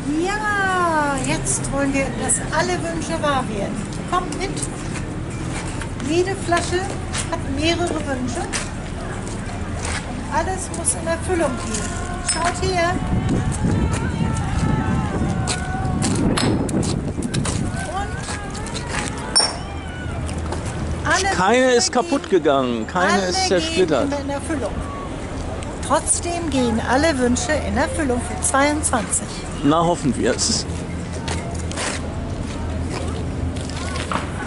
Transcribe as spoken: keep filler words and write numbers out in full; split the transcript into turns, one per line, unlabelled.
Ja, jetzt wollen wir, dass alle Wünsche wahr werden. Kommt mit. Jede Flasche hat mehrere Wünsche. Und alles muss in Erfüllung gehen. Schaut her. Alle
Keine
Wünsche
ist kaputt
gehen,
gegangen, keine
alle
ist zersplittert.
gehen in Erfüllung. Trotzdem gehen alle Wünsche in Erfüllung für zweiundzwanzig.
Na, hoffen wir es.